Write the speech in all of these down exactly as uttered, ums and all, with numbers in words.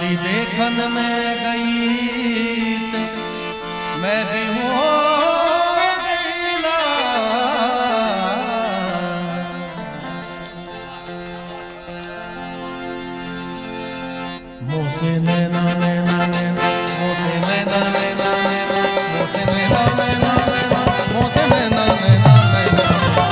लाली देखन में गई ते मैं भी हो गईला। मुँह से नैना नैना नैना मुँह से नैना नैना नैना मुँह से नैना नैना नैना मुँह से नैना नैना नैना।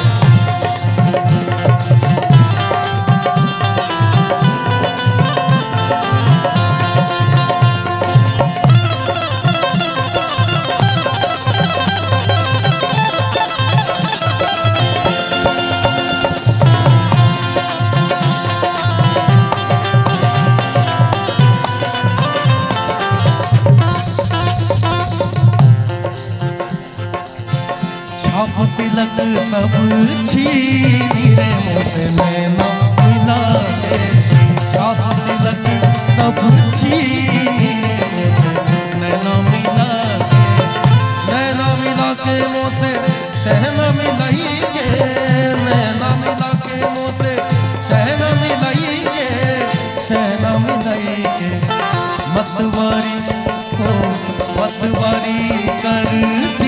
तिलक सब छीनी रे मुँह से नैना मिला के छाप तिलक सब छीनी रे मुँह से नैना मिला के नैना मिला के मुँह से शहना मिलाई के नैना मिला के मुँह से शहना मिलाई के शहना मिलाई के मतवारी को मतवारी करती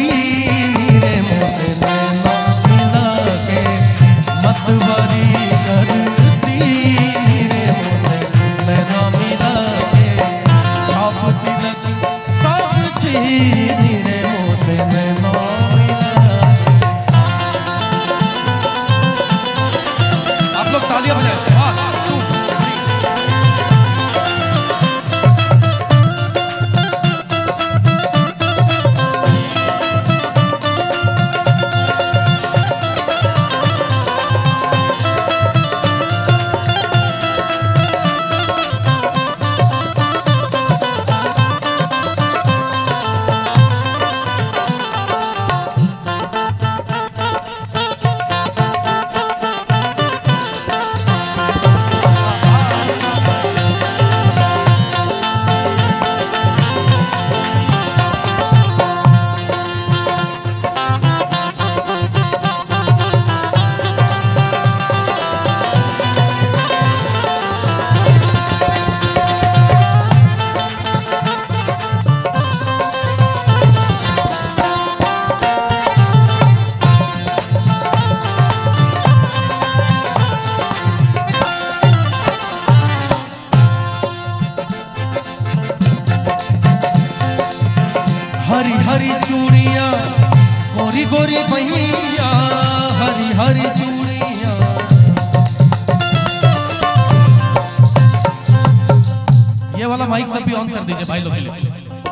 मतवारी करती रे मुझे नैना मिला के छाप तिलक सब छीनी रे मुझे नैना मिला के। आप लोग तालियां बजाएं। हरी हरी चूड़ियाँ गोरी गोरी भैया हरी हरी चूड़ियाँ। ये वाला माइक सब भी ऑन कर दीजिए भाई लोग के लिए।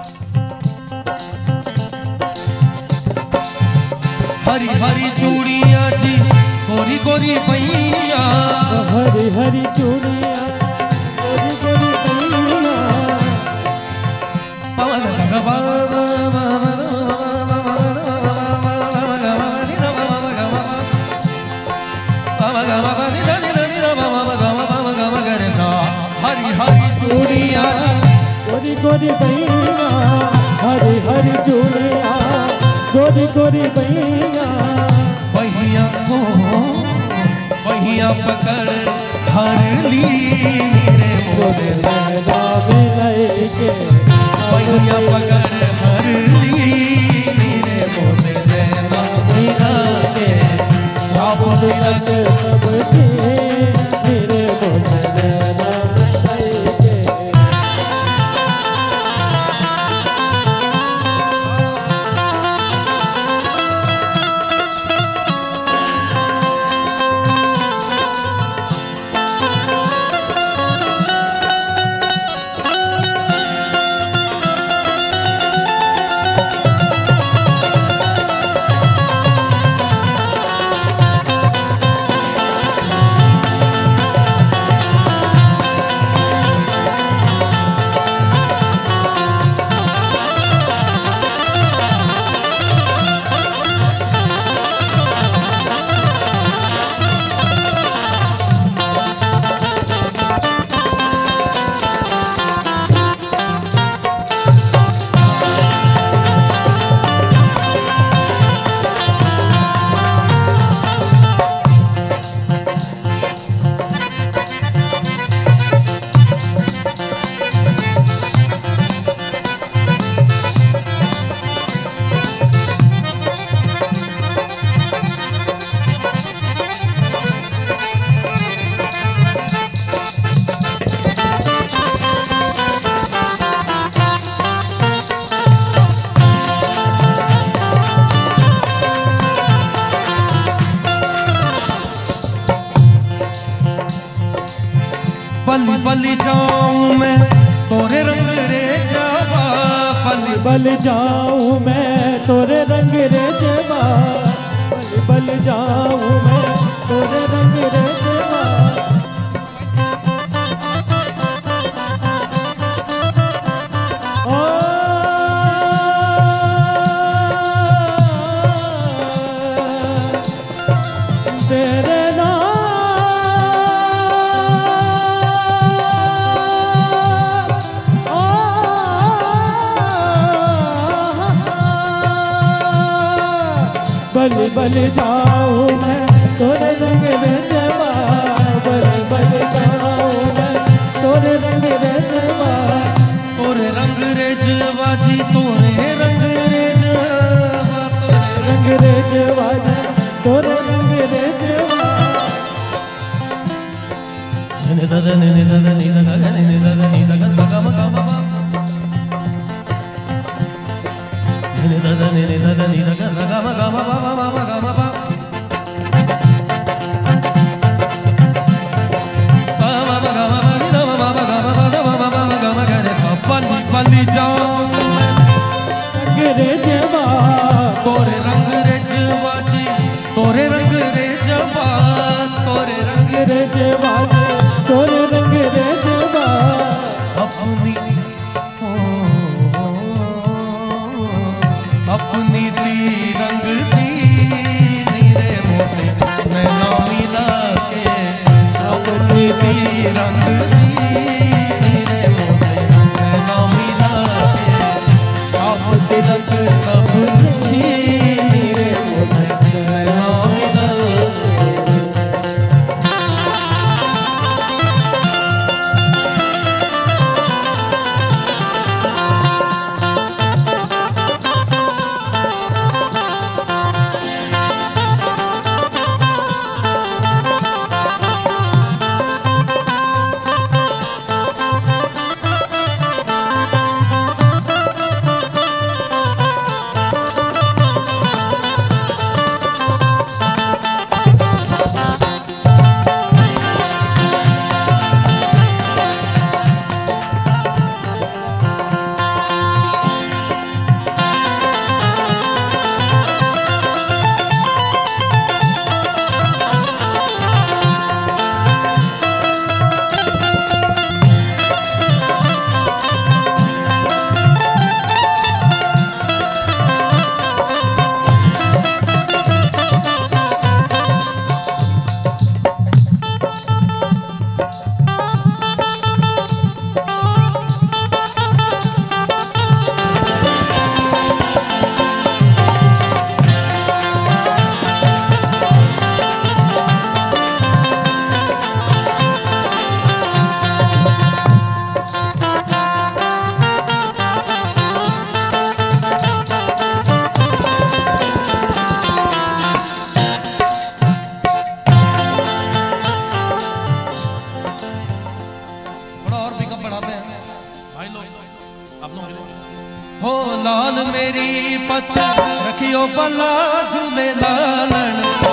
हरी हरी चूड़ियाँ जी गोरी गोरी भैया हरी हरी चूड़ियाँ गोरी गोरी भैया पवन संगवा हरी हरी चूड़ियाँ गोरी गोरी भैया हरी हरी चूड़ियाँ गोरी गोरी भैया भैया को भैया पकड़ हर ली रे मोरे नैना मिलाई के भैया पकड़ हर ली रे मोरे नैना मिला के छाप तिलक सब छीनी रे मोरे नैना मिलाई के। पली पली जाऊं मैं तोरे रंग रे जवा, पली बल जाऊं मैं तोरे रंग रे जवा, बल बल जाऊं मैं तोरे रंग रे जवा। तेरे बल बल जाऊं मैं तोरे रंग रे जवा, बल बल जाऊं मैं तोरे रंग रे जवा, तोरे रंग रे जवा जी, तोरे रंग रे जवा, तोरे रंग रे जवा जी, तोरे रंग रे जवा। नि द नि नि द नि द ग नि नि द नि द ग ग म ग म नि द नि नि द नि द ग ग म ग म ब ब ब ग म ब पली जाऊं रंग रे जवा, तोरे रंग रे जवा जी, तोरे रंग रे जवा, तोरे रंग रे जवा जी, तोरे रंग रे जवा। अपनी अपनी सी रंग दी नीरे मोटे मैं ना मिला के, अपनी सी रंग दी नीरे मोटे मैं ना मिला के, छाप तिलक सब नीरे मोटे मैं ना मिला हो लाल मेरी पत रखियो भला झूले लालन।